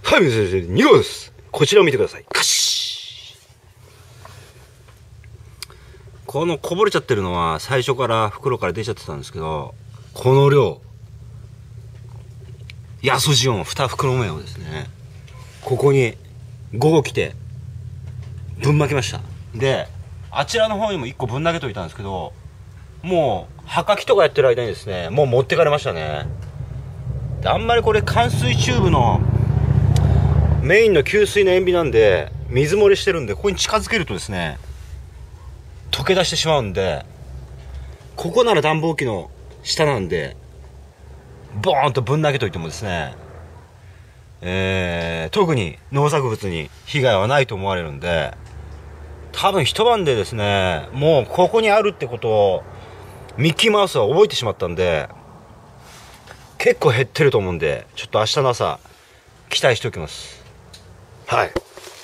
はい、先生、2号です。こちらを見てください。カシッ。このこぼれちゃってるのは最初から袋から出ちゃってたんですけど、この量、ヤソジオン2袋目をですね、ここに午後来てぶんまきました。で、あちらの方にも1個ぶん投げといたんですけど、もうはかきとかやってる間にですね、もう持ってかれましたね。で、あんまりこれ冠水チューブのメインの給水の塩ビなんで水漏れしてるんで、ここに近づけるとですね溶け出してしまうんで、ここなら暖房機の下なんでボーンとぶん投げといてもですね、特に農作物に被害はないと思われるんで、多分一晩でですね、もうここにあるってことをミッキーマウスは覚えてしまったんで、結構減ってると思うんで、ちょっと明日の朝期待しておきます。はい。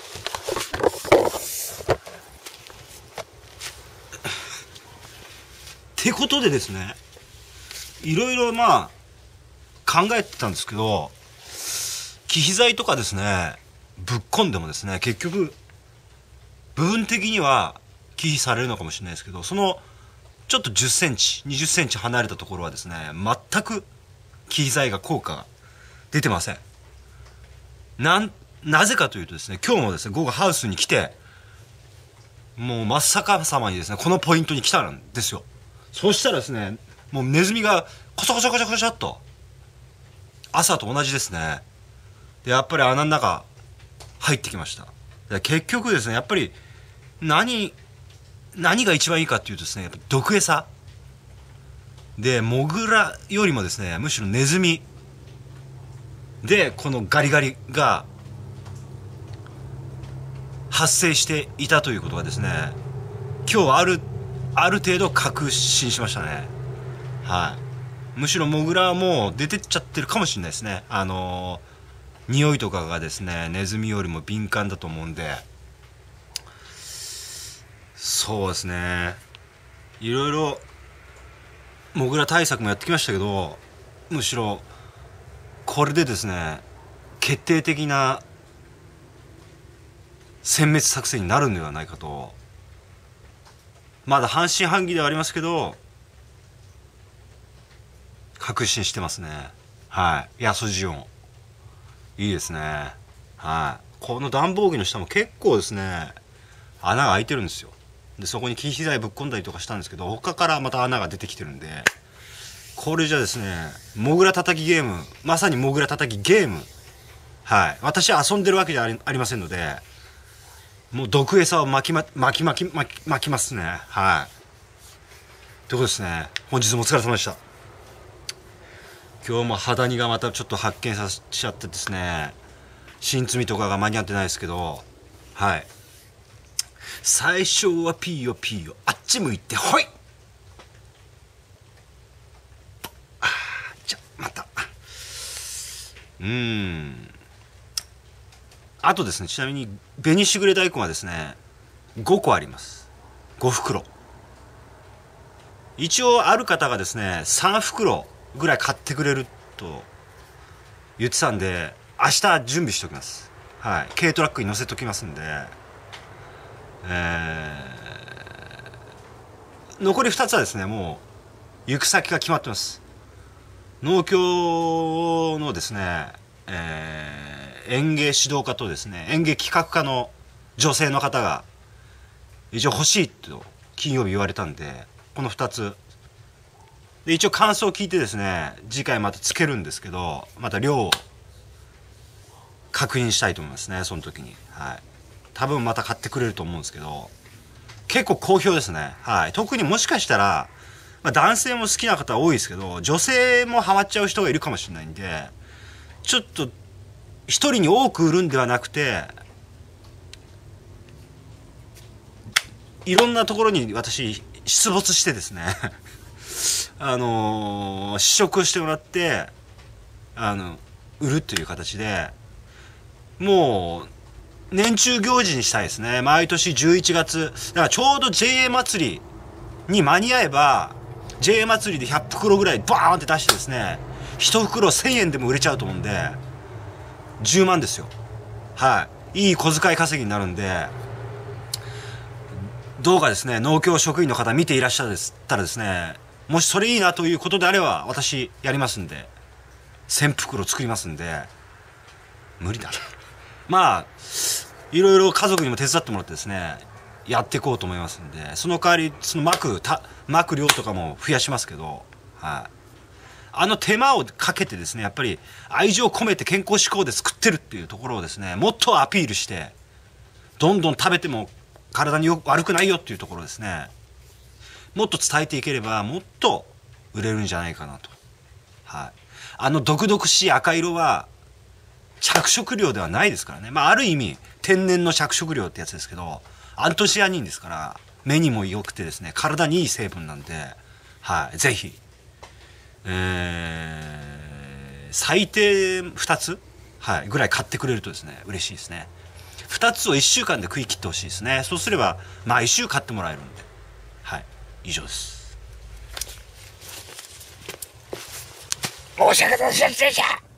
ってことでですね、いろいろまあ考えてたんですけど、忌避剤とかですねぶっ込んでもですね、結局部分的には忌避されるのかもしれないですけど、そのちょっと10センチ20センチ離れたところはですね、全く忌避剤が効果が出てません。なぜかというとですね、今日もですね午後ハウスに来て、もう真っ逆さまにですねこのポイントに来たんですよ。そうしたらですね、もうネズミがコソコソコソコソっと朝と同じですね。でやっぱり穴の中入ってきました。で結局ですね、やっぱり何が一番いいかっていうとですね、やっぱ毒餌で、モグラよりもですねむしろネズミでこのガリガリが発生していたということがですね、今日ある程度確信しましたね。はい。むしろモグラはもう出てっちゃってるかもしれないですね。匂いとかがですねネズミよりも敏感だと思うんで、そうですね、いろいろモグラ対策もやってきましたけど、むしろこれでですね決定的な殲滅作戦になるのではないかと、まだ半信半疑ではありますけど確信してますね。はい。ヤソジオンいいですね。はい。この暖房機の下も結構ですね穴が開いてるんですよ。でそこに忌避剤ぶっ込んだりとかしたんですけど、他からまた穴が出てきてるんで、これじゃですねモグラ叩きゲーム、まさにモグラ叩きゲーム。はい。私は遊んでるわけじゃありませんので、もう毒餌を巻きますね。はい。ということですね、本日もお疲れ様でした。今日も肌にがまたちょっと発見させちゃってですね、新摘みとかが間に合ってないですけど、はい。最初はピーヨピーヨ、あっち向いてほい。じゃまた。あとですね、ちなみに紅しぐれ大根はですね5個あります。5袋。一応ある方がですね3袋ぐらい買ってくれると言ってたんで、明日準備しておきます。はい。軽トラックに乗せときますんで、残り2つはですねもう行く先が決まってます。農協のですね、園芸指導課とですね園芸企画課の女性の方が一応欲しいと金曜日言われたんで、この2つで一応感想を聞いてですね次回またつけるんですけど、また量を確認したいと思いますね、その時に。はい。多分また買ってくれると思うんですけど、結構好評ですね。はい。特にもしかしたら、男性も好きな方多いですけど、女性もハマっちゃう人がいるかもしれないんで、ちょっと一人に多く売るんではなくて、いろんなところに私出没してですね試食してもらって売るという形で、もう年中行事にしたいですね。毎年11月だからちょうど JA 祭りに間に合えば JA 祭りで100袋ぐらいバーンって出してですね、1袋1000円でも売れちゃうと思うんで、 10万ですよ。はい、いい小遣い稼ぎになるんで、どうかですね、農協職員の方見ていらっしゃったらですね、もしそれいいなということであれば私やりますんで、1000袋作りますんで。無理だな。まあいろいろ家族にも手伝ってもらってですね、やっていこうと思いますんで、その代わりそのまく量とかも増やしますけど、はい、あの手間をかけてですね、やっぱり愛情を込めて健康志向で作ってるっていうところをですね、もっとアピールして、どんどん食べても体に悪くないよっていうところですね、もっと伝えていければもっと売れるんじゃないかなと。はい、あの毒々しい赤色は着色料ではないですからね。まあある意味天然の着色料ってやつですけど、アントシアニンですから、目にも良くてですね、体にいい成分なんで、はい、ぜひ、最低2つ、はい、ぐらい買ってくれるとですね、嬉しいですね。2つを1週間で食い切ってほしいですね。そうすれば毎週買ってもらえるんで。はい、以上です。 申し訳ございませんでした。